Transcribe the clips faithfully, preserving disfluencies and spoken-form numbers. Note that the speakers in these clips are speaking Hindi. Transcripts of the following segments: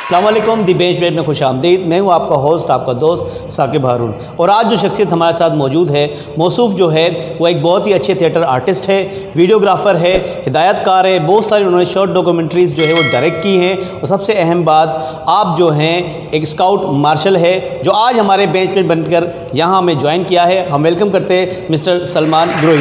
अस्सलाम वालेकुम, दी बेंच प्रेस में खुश आमदीद। मैं हूँ आपका होस्ट, आपका दोस्त साकिब हारून। और आज जो शख्सियत हमारे साथ मौजूद है, मौसूफ़ जो है वो एक बहुत ही अच्छे थिएटर आर्टिस्ट है, वीडियोग्राफ़र है, हिदायतकार है। बहुत सारी उन्होंने शॉर्ट डॉक्यूमेंट्रीज़ जो है वो डायरेक्ट की हैं। और सबसे अहम बात, आप जो हैं एक स्काउट मार्शल है जो आज हमारे बेंच प्रेस बनकर यहाँ हमें ज्वाइन किया है। हम वेलकम करते हैं मिस्टर सलमान ग्रोही।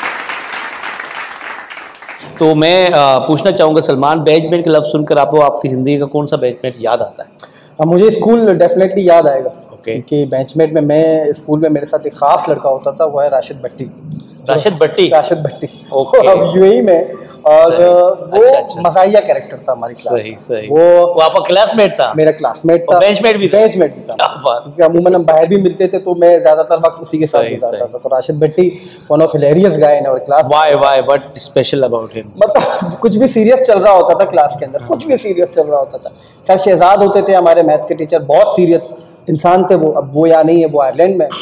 तो मैं आ, पूछना चाहूँगा सलमान, बेंचमेट का लफ्ज़ सुनकर आपको आपकी ज़िंदगी का कौन सा बेंचमेट याद आता है? अब मुझे स्कूल डेफिनेटली याद आएगा। ओके। कि बेंचमेट में मैं स्कूल में मेरे साथ एक ख़ास लड़का होता था, वो है राशिद भट्टी। राशिद भट्टी? राशिद भट्टी। ओके। अब यूएई में, और वो अच्छा, अच्छा। मज़ाहिया कैरेक्टर था हमारी क्लास सही सही। वो वो आपका क्लासमेट था? मेरा क्लासमेट था। बेंचमेट भी था? बेंचमेट भी था। क्योंकि अमूमन हम बाहर भी मिलते थे तो मैं ज़्यादातर वक्त उसी के साथ गुजारता था। तो Rashid Bhatti one of hilarious guy in our class. Why why what special about him? मतलब कुछ भी सीरियस चल रहा होता था क्लास के अंदर, कुछ भी सीरियस चल रहा होता था। खैर शहजाद होते थे हमारे मैथ के टीचर, बहुत सीरियस इंसान थे वो। अब वो या नहीं है, वो आयरलैंड में,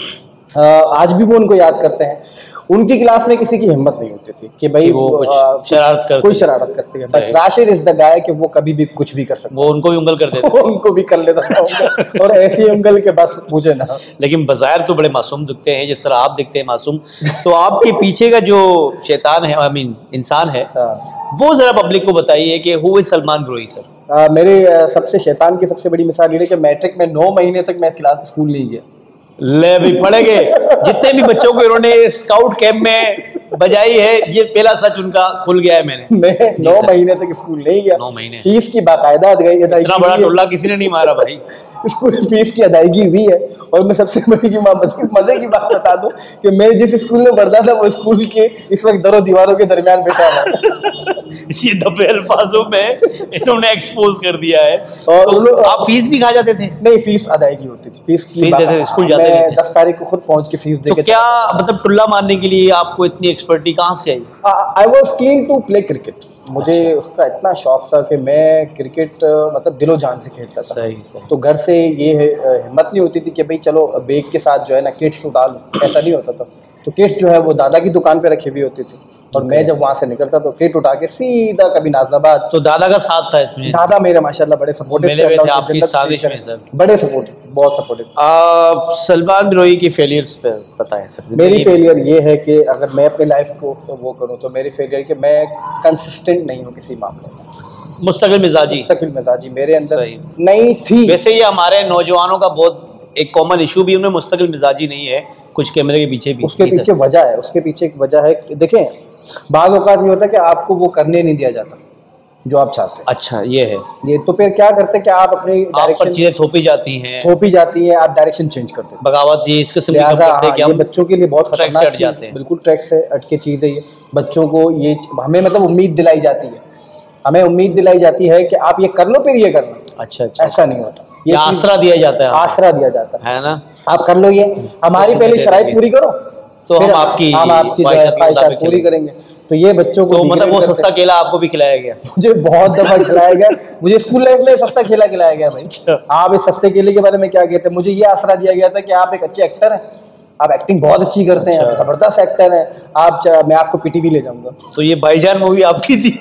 आज भी वो उनको याद करते हैं। उनकी क्लास में किसी की हिम्मत नहीं होती थी कि भाई वो कुछ शरारत कर कोई शरारत कर सके। But Rashid is the guy कि वो कभी भी कुछ भी कर सकता। वो उनको भी उंगल कर देते। उनको भी कर लेता था और ऐसी उंगल के बस मुझे ना। लेकिन बज़ाहिर तो बड़े मासूम दिखते हैं, जिस तरह आप दिखते हैं मासूम। तो आपके पीछे का जो शैतान है, आई मीन इंसान है, वो जरा पब्लिक को बताइए कि who is Salman Grohi sir? आ, मेरे सबसे शैतान की सबसे बड़ी मिसाल ये है कि मैट्रिक में नौ महीने तक मैं क्लास स्कूल नहीं गया। ले भी पड़ेंगे। जितने भी बच्चों को इन्होंने स्काउट कैंप में बजाई है, ये पहला सच उनका खुल गया है। मैंने मैं नौ महीने तक स्कूल नहीं गया। नौ महीने फीस की बाकायदा अदायगी। इतना बड़ा टोला किसी ने नहीं मारा भाई। स्कूल फीस की अदायगी हुई है। और मैं सबसे बड़ी की मजे की बात बता दूं कि मैं जिस स्कूल में पढ़ता था वो स्कूल के इस वक्त दरों दीवारों के दरमियान बैठा है। ये दबे अल्फाजों में इन्होंने एक्सपोज कर दिया है। और तो आप फीस भी खा जाते थे? नहीं, फीस अदायगी होती थी। फीस की फीस देते थे, स्कूल जाते थे? दस तारीख को खुद पहुंच के फीस दे तो के। क्या मतलब टुल्ला मारने के लिए आपको इतनी एक्सपर्टी कहाँ से आई? I was keen to play cricket. मुझे अच्छा। उसका इतना शौक था कि मैं क्रिकेट मतलब दिलो जान से खेलता था। सही सही। तो घर से ये हिम्मत नहीं होती थी कि भाई चलो बेग के साथ जो है ना किट्स उठा लो, ऐसा नहीं होता था। तो किट्स जो है वो दादा की दुकान पे रखी हुई होती थी। और मैं जब वहाँ से निकलता तो किट उठा के सीधा कभी नाजनाबाद। तो दादा का साथ था इसमें? दादा मेरे माशाल्लाह बड़े सपोर्टिव थे आपकी साजिश में सर? बड़े सपोर्टिव, बहुत सपोर्टिव। सलमान ग्रोही की फेलियर्स पे बताएं सर। मेरी फेलियर ये है कि अगर मैं अपनी लाइफ को वो करूँ तो मेरी फेलियर कि मैं कंसिस्टेंट नहीं हूँ किसी मामले में। मुस्तकिल मिजाजी? मुस्तकिल मिजाजी मेरे अंदर नहीं थी। वैसे ये हमारे नौजवानों का बहुत एक कॉमन इशू भी, उनमें मुस्तकिल मिजाजी नहीं है, कुछ कैमरे के पीछे भी। उसके पीछे वजह है, उसके पीछे एक वजह है। देखें, बाज़ औक़ात ये होता है कि आपको वो करने नहीं दिया जाता जो आप चाहते हैं। अच्छा, ये है ये। तो फिर क्या करते हैं कि आप अपनी डायरेक्शन चीजें थोपी जाती हैं थोपी जाती हैं आप डायरेक्शन चेंज करते हैं। बगावत ये इसके सिंपल करते हैं कि ये बच्चों के लिए बहुत ट्रैक से हट जाते हैं। बिल्कुल ट्रैक से हट के चीज़ है ये। बच्चों को ये हमें मतलब उम्मीद दिलाई जाती है, हमें उम्मीद दिलाई जाती है कि आप ये कर लो फिर ये करना। अच्छा अच्छा। ऐसा नहीं होता। ये आसरा दिया जाता है। आसरा दिया जाता है ना, आप कर लो ये, हमारी पहली शराइत पूरी करो तो हम आपकी हम आपकी ख्वाहिशात पूरी करेंगे। तो ये बच्चों को तो मतलब वो सस्ता केला आपको भी खिलाया गया? मुझे बहुत दफा खिलाया गया। मुझे स्कूल लाइफ में सस्ता केला खिलाया गया भाई। आप इस सस्ते केले के बारे में क्या कहते हैं? मुझे ये आसरा दिया गया था कि आप एक अच्छे एक्टर हैं, आप एक्टिंग बहुत अच्छी करते हैं, जबरदस्त एक्टर हैं आप, मैं आपको पीटीवी ले जाऊंगा। तो ये भाईजान मूवी आपकी थी?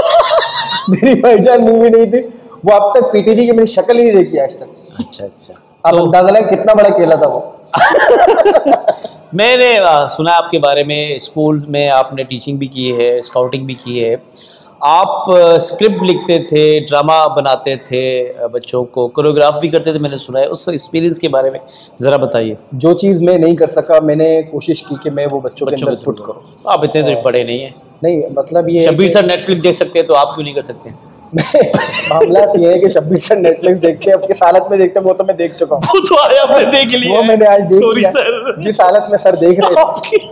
मेरी भाईजान मूवी नहीं थी वो। अब तक पीटीवी की मैंने शक्ल ही नहीं देखी आज तक। अच्छा अच्छा। आप तो अंदाजा लगा कितना बड़ा केला था वो। मैंने सुना आपके बारे में, स्कूल में आपने टीचिंग भी की है, स्काउटिंग भी की है, आप स्क्रिप्ट लिखते थे, ड्रामा बनाते थे, बच्चों को कोरियोग्राफ भी करते थे, मैंने सुना है। उस एक्सपीरियंस के बारे में ज़रा बताइए। जो चीज़ मैं नहीं कर सका मैंने कोशिश की कि मैं वो बच्चों, बच्चों के अंदर पुट करूँ। आप इतने तो बड़े नहीं हैं। नहीं मतलब ये शब्बीर सर नेटफ्लिक्स देख सकते हैं तो आप क्यों नहीं कर सकते? मामला तो ये है कि शब्बीर सर नेटफ्लिक्स देखते हैं, अब किस हालत में देखते हैं वो तो मैं देख चुका हूँ। वो तो आया आपने देख लिया, वो मैंने आज देख लिया सर। जिस हालत में सर देख रहे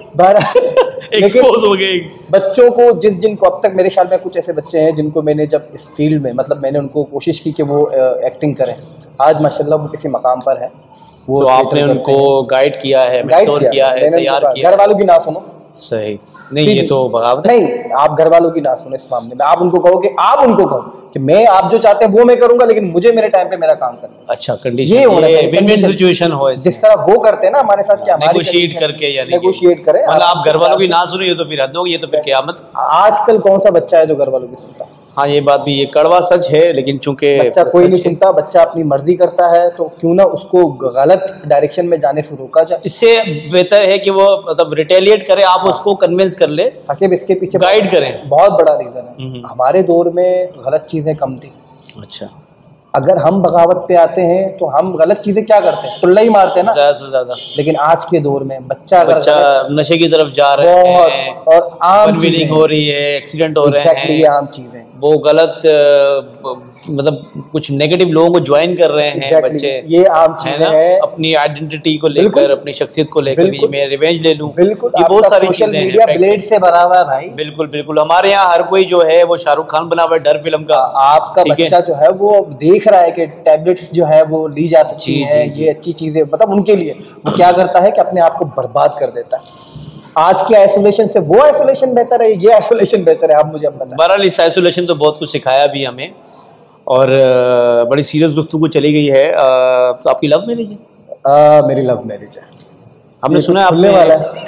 थे एक्सपोज हो गए बच्चों को, जिस जिनको अब तक मेरे ख्याल में कुछ ऐसे बच्चे हैं जिनको मैंने जब इस फील्ड में मतलब मैंने उनको कोशिश की कि वो एक्टिंग करें, आज माशाल्लाह वो किसी मकाम पर है। वो तो आपने उनको गाइड किया है, मेंटोर किया है, तैयार किया। घर वालों की ना सुनो। सही नहीं, ये तो बगावत नहीं, आप घर वालों की ना सुने इस मामले में। आप उनको कहो कि आप उनको कहो कि मैं आप जो चाहते हैं वो मैं करूंगा, लेकिन मुझे मेरे टाइम पे मेरा काम करना है। अच्छा, कंडीशन ये होना चाहिए, विन-विन सिचुएशन हो। जिस तरह वो करते हैं ना हमारे साथ, क्या नेगोशिएट करके, यानी नेगोशिएट करें। मतलब आप घर वालों की ना सुनिए तो फिर हद होगी, ये तो फिर क़यामत। आजकल कौन सा बच्चा है जो घर वालों की सुनता? हाँ ये बात भी, ये कड़वा सच है, लेकिन चूंकि बच्चा कोई नहीं सुनता, बच्चा अपनी मर्जी करता है, तो क्यों ना उसको गलत डायरेक्शन में जाने से रोका जाए। इससे बेहतर है कि वो मतलब रिटेलिएट करे, आप उसको कन्विंस कर ले, ताकि इसके पीछे गाइड करें। बहुत बड़ा रीजन है, हमारे दौर में गलत चीजें कम थी। अच्छा, अगर हम बगावत पे आते हैं तो हम गलत चीजें क्या करते हैं, टुल्ला ही मारते हैं ना ज्यादा से ज्यादा। लेकिन आज के दौर में बच्चा अगर बच्चा नशे की तरफ जा रहे हैं और आम अनविलिंग हो रही है, एक्सीडेंट हो रहे हैं, ये आम चीजें, वो गलत मतलब कुछ नेगेटिव लोगों को ज्वाइन कर रहे हैं exactly. बच्चे, ये आम चीजें हैं, अपनी आइडेंटिटी को लेकर, अपनी शख्सियत को लेकर, मैं रिवेंज ले लूं, बिल्कुल ये बहुत सारी चीजें मीडिया ब्लेड से भरा हुआ है भाई। बिल्कुल बिल्कुल, हमारे यहाँ हर कोई जो है वो शाहरुख खान बना हुआ है डर फिल्म का। आपका बच्चा जो है वो देख रहा है कि टैबलेट्स जो है वो ली जा सकती है, ये अच्छी चीजें, मतलब उनके लिए वो क्या करता है कि अपने आप को बर्बाद कर देता है। आज के आइसोलेशन से वो आइसोलेशन बेहतर है, ये आइसोलेशन बेहतर है, आप मुझे अब बताएं। बहरहाल इस आइसोलेशन तो बहुत कुछ सिखाया भी हमें, और बड़ी सीरियस गुफ्तगू चली गई है। तो आपकी लव मैरिज है? मेरी लव मैरिज है। हमने सुना है आपने वाला है।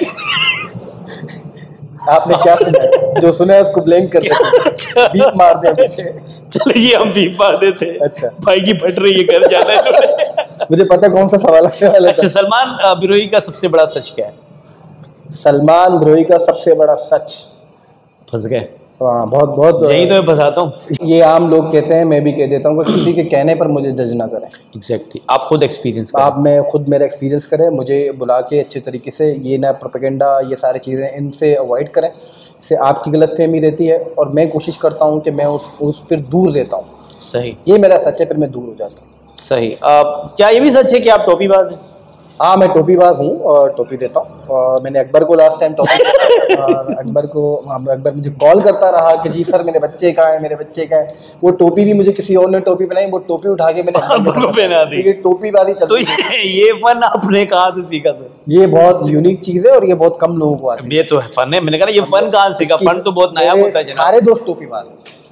आपने क्या सुना है? जो सुना है उसको ब्लेम कर देते, बीप मार दे पीछे। चलिए हम बीप मार देते। अच्छा, भाई की फट रही है, घर जाना है। मुझे पता है कौन सा सवाल आने वाला है। अच्छा, सलमान बिरोही का सबसे बड़ा सच क्या है? सलमान बिरोही का सबसे बड़ा सच, फंस गए। हाँ, बहुत बहुत यही तो मैं फंसाता हूँ। ये आम लोग कहते हैं, मैं भी कह देता हूँ कि किसी के कहने पर मुझे जज ना करें। एग्जैक्टली, आप खुद एक्सपीरियंस करें। आप मैं खुद मेरा एक्सपीरियंस करें, मुझे बुला के अच्छे तरीके से, ये ना प्रोपेगेंडा, ये सारी चीज़ें इनसे अवॉइड करें, इससे आपकी गलतफहमी रहती है, और मैं कोशिश करता हूँ कि मैं उस उस पर दूर रहता हूँ। सही, ये मेरा सच है, फिर मैं दूर हो जाता हूँ। सही। आप क्या ये भी सच है कि आप टोपीबाज हैं? हाँ, मैं टोपीबाज हूँ और टोपी देता हूँ, और मैंने अकबर को लास्ट टाइम टोपी और अकबर को अकबर मुझे कॉल करता रहा कि जी सर मेरे बच्चे कहाँ हैं, मेरे बच्चे कहाँ हैं। वो टोपी भी मुझे किसी और ने टोपी पहनाई, वो टोपी उठा के मैंने अकबर को पहना दी। ये टोपीबाजी चलती तो ये, ये फन आपने कहाँ से सीखा सर? ये बहुत यूनिक चीज़ है और ये बहुत कम लोगों को आती है। ये तो फन है, मैंने कहा ये फन कहाँ सीखा? फन तो बहुत नया होता है जनाब। सारे दोस्त टोपीबाज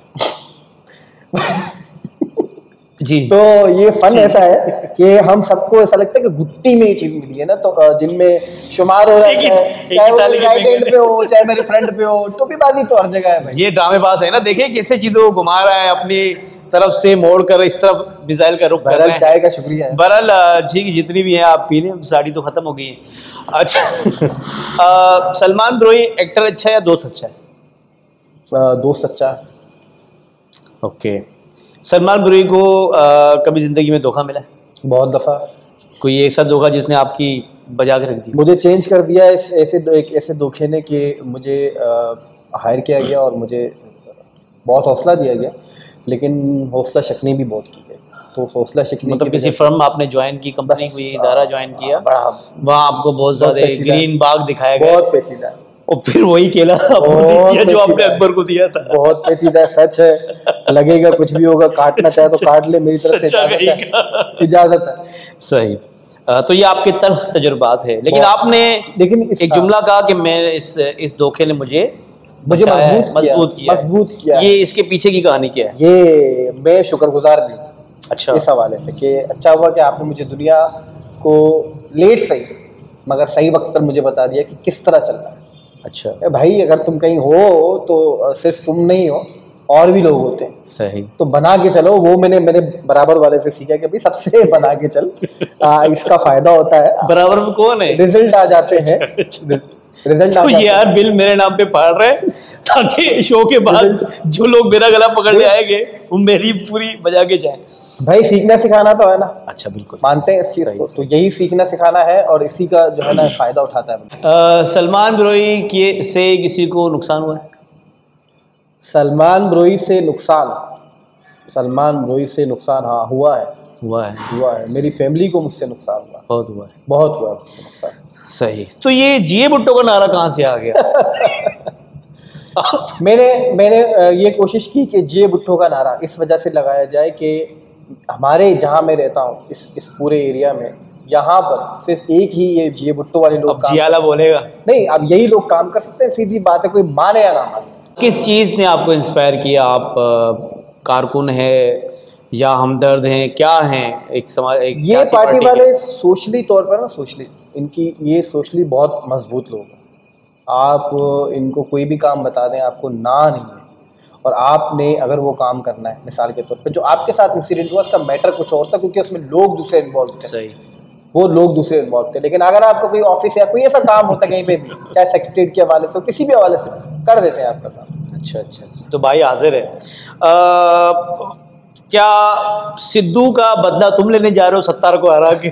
जी। तो ये फन ऐसा है कि हम सबको ऐसा लगता है कि गुट्टी में ये चीज मिली है ना, तो जिनमें शुमार हो रहा है, चाहे वो राइट हैंड पे हो, चाहे मेरे फ्रंट पे हो, टोपीबाजी तो हर जगह है भाई। ये ड्रामेबाज है ना, देखिए कैसे चीजों को घुमा रहा है, अपनी तरफ से मोड़ कर इस तरफ मिसाइल का रुख कर रहे हैं। चाय का शुक्रिया। बहरहाल ठीक, जितनी भी है आप पी लें, साड़ी तो खत्म हो गई है। अच्छा, सलमान बिरोही एक्टर अच्छा है या दोस्त अच्छा है? दोस्त अच्छा है। ओके, सलमान बिरोही को आ, कभी जिंदगी में धोखा मिला है? बहुत दफ़ा। कोई ऐसा धोखा जिसने आपकी बजा के रख दी? मुझे चेंज कर दिया इस ऐसे एक ऐसे धोखे ने कि मुझे हायर किया गया और मुझे बहुत हौसला दिया गया, लेकिन हौसला शिकनी भी बहुत की गई। तो हौसला शिकनी मतलब किसी फर्म आपने ज्वाइन की, कंपनी कोई इदारा ज्वाइन किया, वहाँ आपको बहुत ज़्यादा ग्रीन बाग दिखाया गया, बहुत पेचीदा, और फिर वही केला दिया जो आपने अकबर को दिया था। बहुत पेचीदा, सच है। लगेगा कुछ भी होगा, काटना चाहे तो काट ले, मेरी तरफ से इजाजत है। सही। तो ये आपके तल्ख तजुर्बात है, लेकिन आपने लेकिन एक जुमला कहा कि मैं इस इस धोखे ने मुझे मुझे मजबूत मजबूत किया मजबूत किया। ये इसके पीछे की कहानी क्या है? ये मैं शुक्रगुजार भी हूँ। अच्छा, इस हवाले से कि अच्छा हुआ कि आपने मुझे दुनिया को लेट सही मगर सही वक्त पर मुझे बता दिया कि किस तरह चलना है। अच्छा भाई, अगर तुम कहीं हो तो सिर्फ तुम नहीं हो, और भी लोग होते हैं। सही, तो बना के चलो। वो मैंने मेरे बराबर वाले से सीखा कि भाई सबसे बना के चल, आ, इसका फायदा होता है। बराबर में कौन है? रिजल्ट आ जाते हैं। रिजल्ट तो ये यार बिल मेरे नाम पे फाड़ रहे ताकि शो के बाद जो लोग मेरा गला पकड़ के आएंगे वो मेरी पूरी बजा के जाए। भाई सीखना सिखाना तो है ना। अच्छा, बिल्कुल मानते हैं इस चीज को, तो यही सीखना सिखाना है और इसी का जो है ना फायदा उठाता है। सलमान बिरोही के से किसी को नुकसान हुआ है? सलमान बिरोही से नुकसान सलमान बिरोही से नुकसान हाँ हुआ है हुआ है हुआ है मेरी फैमिली को मुझसे नुकसान हुआ, बहुत हुआ है बहुत हुआ मुझसे नुकसान। सही। तो ये जिए भुट्टो का नारा कहाँ से आ गया? मैंने मैंने ये कोशिश की कि जिए भुट्टो का नारा इस वजह से लगाया जाए कि हमारे जहाँ मैं रहता हूँ इस इस पूरे एरिया में, यहाँ पर सिर्फ एक ही ये जिए भुट्टो वाले लोग काम जियाला बोलेगा नहीं, अब यही लोग काम कर सकते हैं। सीधी बात है, कोई माने या ना माने। किस चीज़ ने आपको इंस्पायर किया? आप कारकुन है या हमदर्द हैं, क्या हैं? एक समाज एक ये पार्टी वाले सोशली तौर पर ना, सोशली इनकी ये सोशली बहुत मजबूत लोग हैं। आप इनको कोई भी काम बता दें, आपको ना नहीं है। और आपने अगर वो काम करना है, मिसाल के तौर पे जो आपके साथ इंसिडेंट हुआ उसका मैटर कुछ और था क्योंकि उसमें लोग दूसरे इन्वॉल्व थे, सही, वो लोग दूसरे इन्वॉल्व थे। लेकिन अगर आपका कोई ऑफिस या कोई ऐसा काम होता है कहीं पे भी, चाहे सेक्रेटरीट के हवाले से हो, किसी भी हवाले से, कर देते हैं आपका काम। अच्छा अच्छा, तो भाई हाजिर है। आ, क्या सिद्धू का बदला तुम लेने जा रहे हो सत्तार को हरा के?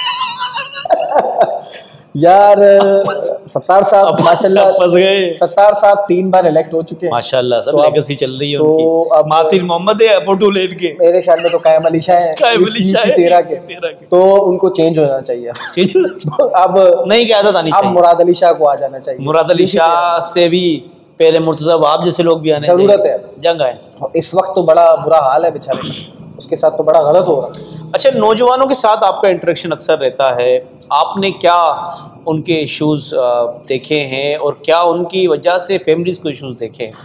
यार सत्तार साहब माशाल्लाह फंस गए। सत्तार साहब तीन बार इलेक्ट हो चुके हैं माशाल्लाह, सब तो लेगेसी चल रही है तो उनकी। अब मातिर मोहम्मद है फोटो लेन के, मेरे ख्याल में तो कायम अली शाह है, कायम अली शाह है, तेरह के, तेरह के। तो उनको चेंज होना चाहिए। अब नहीं क्या आदत आनी अब चाहिए, मुराद अली शाह को आ जाना चाहिए। मुराद अली शाह से भी पहले मुर्तजा वहाब जैसे लोग भी आने जरूरत है, जंग आए। इस वक्त तो बड़ा बुरा हाल है बेचारे, उसके साथ तो बड़ा गलत हो रहा है। अच्छा, नौजवानों के साथ आपका इंटरेक्शन अक्सर रहता है, आपने क्या उनके इश्यूज देखे हैं और क्या उनकी वजह से फैमिलीज को इश्यूज देखे हैं?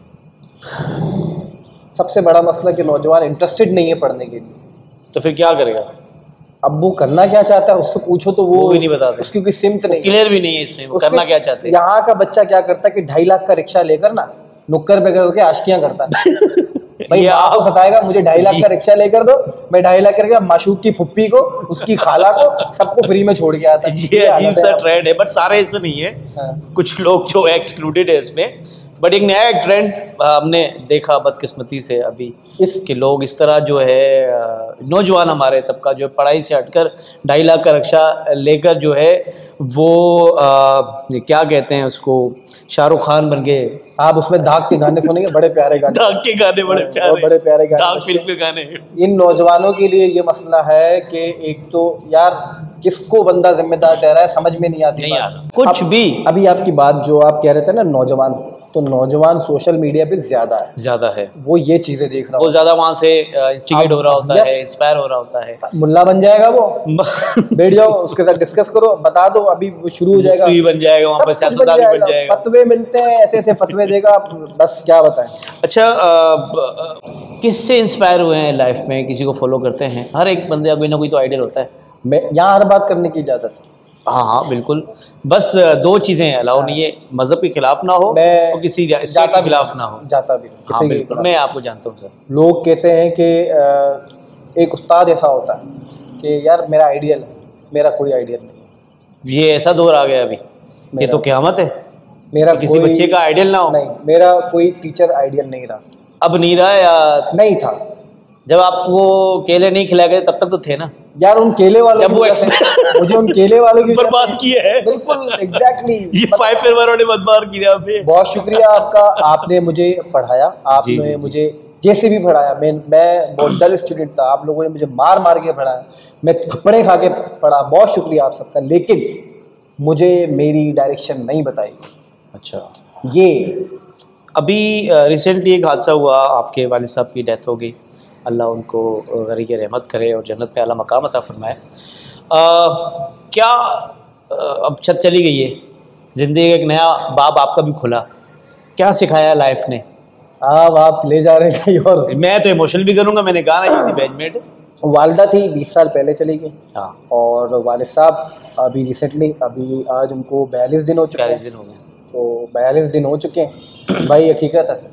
सबसे बड़ा मसला कि नौजवान इंटरेस्टेड नहीं है पढ़ने के लिए, तो फिर क्या करेगा? अब वो करना क्या चाहता है उससे पूछो तो वो, वो भी नहीं बताते, उसकी कोई सिमत नहीं, क्लियर भी नहीं है इसमें वो करना क्या चाहते हैं। यहाँ का बच्चा क्या करता है कि ढाई लाख का रिक्शा लेकर ना नुक्कर पे करके आशिकियां करता है। भाई आपको सताएगा, मुझे ढाई लाख का रिक्शा लेकर दो, मैं ढाई लाख करके माशूक की फुप्पी को, उसकी खाला को, सबको फ्री में छोड़ के आता है। ये अजीब सा ट्रेंड है, बट सारे ऐसे नहीं है, कुछ लोग जो एक्सक्लूडेड है इसमें। बट एक नया ट्रेंड हमने देखा बदकिस्मती से अभी, इसके लोग इस तरह जो है नौजवान हमारे तबका जो पढ़ाई से हटकर ढाई लाख का रिक्शा लेकर जो है वो आ, क्या कहते हैं उसको, शाहरुख खान बन गए। आप उसमें दाग के गाने सुनेंगे, बड़े प्यारे गाने, दाग के गाने बड़े प्यारे, बड़े प्यारे गाने, दाग फिल्म के गाने। इन नौजवानों के लिए ये मसला है कि एक तो यार किसको बंदा जिम्मेदार ठहरा है समझ में नहीं आती, नहीं आ रहा कुछ भी। अभी आपकी बात जो आप कह रहे थे ना नौजवान, तो नौजवान सोशल मीडिया पे ज्यादा है, ज्यादा है, वो ये चीजें देख रहा वो ज्यादा वहाँ से इंस्टिगेट हो रहा होता है, इंस्पायर हो रहा होता है। मुल्ला बन जाएगा वो, बैठ जाओ उसके साथ डिस्कस करो, बता दो, अभी वो शुरू हो जाएगा, बन जाएगा वहाँ पर, सियासतदान भी बन जाएगा, फतवे मिलते हैं, ऐसे ऐसे फतवे देगा, बस क्या बताएं। अच्छा, किससे इंस्पायर हुए हैं लाइफ में, किसी को फॉलो करते हैं? हर एक बंदे का कोई ना कोई तो आइडियल होता है। मैं यहाँ हर बात करने की इजाजत है। हाँ हाँ बिल्कुल, बस दो चीज़ें अलाउ नहीं है, मज़हब के खिलाफ ना हो और किसी स्टेट के खिलाफ ना हो। जाता भी हाँ बिल्कुल, मैं आपको जानता हूँ सर। लोग कहते हैं कि एक उस्ताद ऐसा होता है कि यार मेरा आइडियल है, मेरा कोई आइडियल नहीं। ये ऐसा दौर आ गया अभी, ये तो क़यामत है, मेरा किसी बच्चे का आइडियल ना हो। नहीं, मेरा कोई टीचर आइडियल नहीं रहा। अब नहीं रहा या नहीं था? जब आपको केले नहीं खिलाए गए तब तक तो थे ना यार। उन केले वालों जब वो मुझे उन केले वालों की बर्बाद किए है। बिल्कुल एग्जैक्टली, ये फाइव फेयर वालों ने बर्बाद किया हमें। बहुत शुक्रिया आपका, आपने मुझे पढ़ाया, आपने जी, जी, मुझे जैसे भी पढ़ाया। मैं मैं बहुत डल स्टूडेंट था, आप लोगों ने मुझे मार मार के पढ़ाया, मैं थप्पड़े खा के पढ़ा, बहुत शुक्रिया आप सबका। लेकिन मुझे मेरी डायरेक्शन नहीं बताई। अच्छा, ये अभी रिसेंटली एक हादसा हुआ, आपके वालिद साहब की डेथ हो गई, अल्लाह उनको गरीब रहमत करे और जन्नत पे आला मकाम अता फरमाए। क्या अब छत चली गई है, ज़िंदगी का एक नया बाब आपका भी खुला, क्या सिखाया लाइफ ने? अब आप ले जा रहे हैं और मैं तो इमोशनल भी करूँगा। मैंने कहा ना, ये बैचमेट वालदा थी, बीस साल पहले चली गई। हाँ, और वालिद साहब अभी रिसेंटली, अभी आज उनको बयालीस दिन हो चुके हैं। बयालीस दिन हो गए, तो बयालीस दिन हो चुके हैं भाई। हकीकत है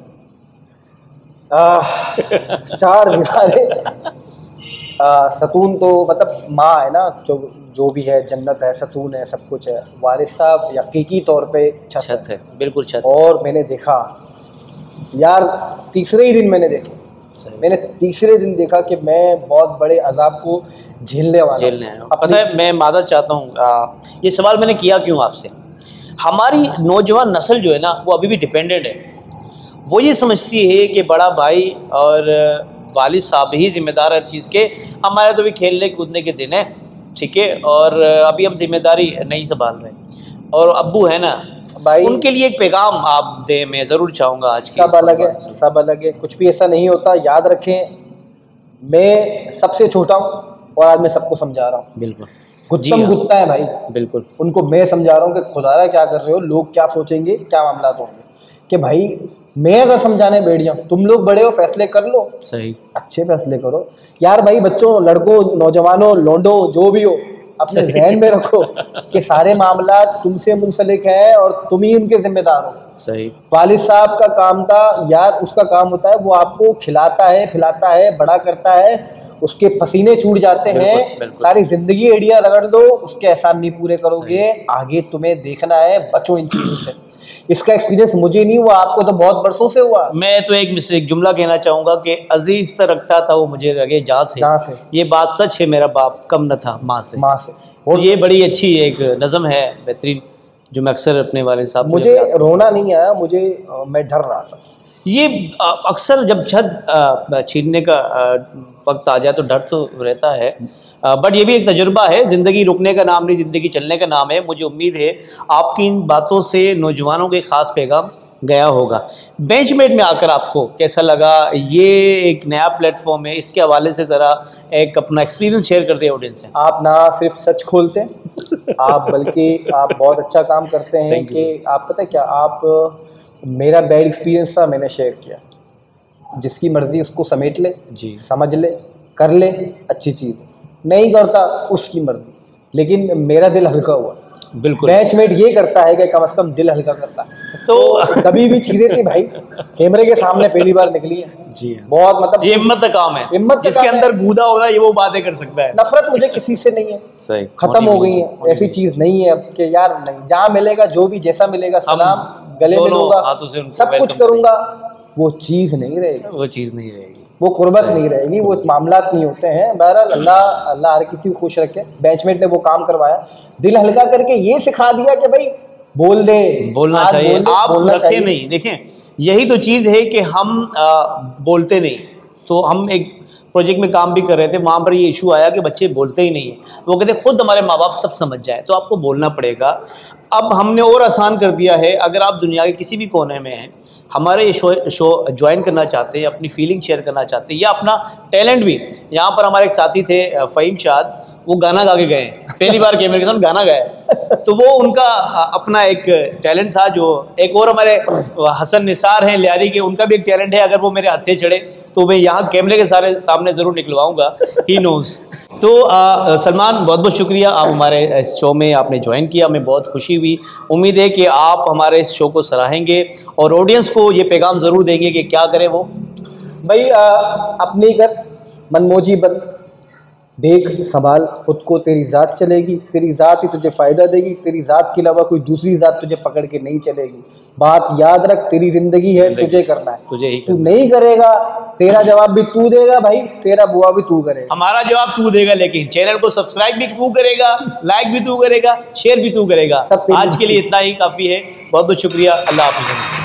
चार दीवारें, सतून तो मतलब माँ है ना, जो जो भी है, जन्नत है, सतून है, सब कुछ है। वालिद साहब यकीकी तौर पे छत, छत है, बिल्कुल छत। और मैंने देखा यार, तीसरे ही दिन मैंने देखा मैंने तीसरे दिन देखा कि मैं बहुत बड़े अजाब को झेलने वाला झेलने आया। पता है, मैं मादर चाहता हूँ, ये सवाल मैंने किया क्यों आपसे। हमारी नौजवान नस्ल जो है ना, वो अभी भी डिपेंडेंट है। वो ये समझती है कि बड़ा भाई और वालिद साहब ही जिम्मेदार हर चीज़ के, हमारे तो भी खेलने कूदने के दिन है, ठीक है, और अभी हम जिम्मेदारी नहीं संभाल रहे। और अब्बू है ना भाई, उनके लिए एक पैगाम आप दें, मैं ज़रूर चाहूँगा। आज सब अलग है, सब अलग है, कुछ भी ऐसा नहीं होता। याद रखें, मैं सबसे छोटा हूँ और आज मैं सबको समझा रहा हूँ। बिल्कुल, गुत्तम गुत्ता है भाई, बिल्कुल। उनको मैं समझा रहा हूँ कि खुदारा क्या कर रहे हो, लोग क्या सोचेंगे, क्या मामला तो होंगे। कि भाई मैं अगर समझाने बैठ जाऊँ, तुम लोग बड़े हो, फैसले कर लो, सही, अच्छे फैसले करो यार। भाई बच्चों, लड़कों, नौजवानों, लौंडो, जो भी हो, अपने जहन में रखो कि सारे मामला तुमसे मुंसलिक हैं और तुम ही उनके जिम्मेदार हो। सही। वालिद साहब का काम था यार, उसका काम होता है वो आपको खिलाता है, पिलाता है, बड़ा करता है, उसके पसीने छूट जाते हैं, सारी जिंदगी एडिया रगड़ दो, उसके एहसान नहीं पूरे करोगे, आगे तुम्हें देखना है, बचो इन चीजों से। इसका एक्सपीरियंस मुझे नहीं हुआ, आपको तो बहुत बरसों से हुआ। मैं तो एक एक जुमला कहना चाहूंगा कि अजीज तो रखता था वो मुझे लगे जहाँ से, जहाँ से। ये बात सच है, मेरा बाप कम न था माँ से। माँ से। और तो ये बड़ी अच्छी एक नज़म है बेहतरीन, जो मैं अक्सर अपने वाले साहब, मुझे रोना नहीं आया, मुझे आ, मैं डर रहा था। ये अक्सर जब छत छीनने का वक्त आ जाए तो डर तो रहता है, बट ये भी एक तजुर्बा है। ज़िंदगी रुकने का नाम नहीं, ज़िंदगी चलने का नाम है। मुझे उम्मीद है आपकी इन बातों से नौजवानों के ख़ास पैगाम गया होगा। बेंचमेट में आकर आपको कैसा लगा? ये एक नया प्लेटफॉर्म है, इसके हवाले से ज़रा एक अपना एक्सपीरियंस शेयर कर दिया ऑडियंस से। आप ना सिर्फ सच खोलते हैं आप, बल्कि आप बहुत अच्छा काम करते हैं कि आप पता है क्या, आप मेरा बैड एक्सपीरियंस था, मैंने शेयर किया। जिसकी मर्जी उसको समेट ले जी, समझ ले, कर ले, अच्छी चीज़। नहीं करता उसकी मर्जी, लेकिन मेरा दिल हल्का हुआ। बिल्कुल। बैचमेट ये करता है कि कम से कम दिल हल्का करता है। तो, तो कभी भी चीजें थी भाई कैमरे के सामने पहली बार निकली है जी, बहुत मतलब ये हिम्मत का काम है। हिम्मत जिसके अंदर गूदा होगा ये वो बातें कर सकता है। नफरत मुझे किसी से नहीं है, सही, खत्म हो गई है, ऐसी चीज नहीं है अब कि यार नहीं, जहाँ मिलेगा जो भी जैसा मिलेगा सलाम, गले मिलूंगा, सब कुछ करूंगा, वो चीज नहीं रहेगी, वो चीज नहीं रहेगी, वो कुर्बत नहीं रहेगी, वो मामलात नहीं होते हैं। बहरहाल अल्लाह अल्लाह हर किसी को खुश रखे। बेंचमेट ने वो काम करवाया, दिल हल्का करके ये सिखा दिया कि भाई बोल दे, बोलना चाहिए, आप रखे नहीं। देखें यही तो चीज़ है कि हम आ, बोलते नहीं। तो हम एक प्रोजेक्ट में काम भी कर रहे थे, वहाँ पर ये इशू आया कि बच्चे बोलते ही नहीं है। वो कहते खुद हमारे माँ बाप सब समझ जाए, तो आपको बोलना पड़ेगा। अब हमने और आसान कर दिया है, अगर आप दुनिया के किसी भी कोने में हैं, हमारे ये शो शो ज्वाइन करना चाहते हैं, अपनी फीलिंग शेयर करना चाहते हैं या अपना टैलेंट भी, यहाँ पर हमारे एक साथी थे फ़हीम शाद, वो गाना गा के गए, पहली बार कैमरे के सामने गाना गाया। तो वो उनका अपना एक टैलेंट था। जो एक और हमारे हसन निसार हैं लियारी के, उनका भी एक टैलेंट है। अगर वो मेरे हाथे चढ़े तो मैं यहाँ कैमरे के सारे सामने ज़रूर निकलवाऊँगा, ही नोज़। तो आ, सलमान बहुत बहुत शुक्रिया, आप हमारे इस शो में आपने ज्वाइन किया, हमें बहुत खुशी हुई। उम्मीद है कि आप हमारे इस शो को सराहेंगे और ऑडियंस को ये पैगाम ज़रूर देंगे कि क्या करें वो भाई, आ, अपनी कर मनमोजी बन, देख संभाल खुद को, तेरी ज़ात चलेगी, तेरी ज़ात ही तुझे फ़ायदा देगी, तेरी ज़ात के अलावा कोई दूसरी ज़ात तुझे पकड़ के नहीं चलेगी। बात याद रख, तेरी ज़िंदगी है, तुझे करना है, तुझे ही तू नहीं करेगा, तेरा जवाब भी तू देगा भाई, तेरा बुआ भी तू करेगा, हमारा जवाब तू देगा। लेकिन चैनल को सब्सक्राइब भी तू करेगा, लाइक भी तू करेगा, शेयर भी तू करेगा। आज के लिए इतना ही काफ़ी है। बहुत बहुत शुक्रिया, अल्लाह हाफ़िज़।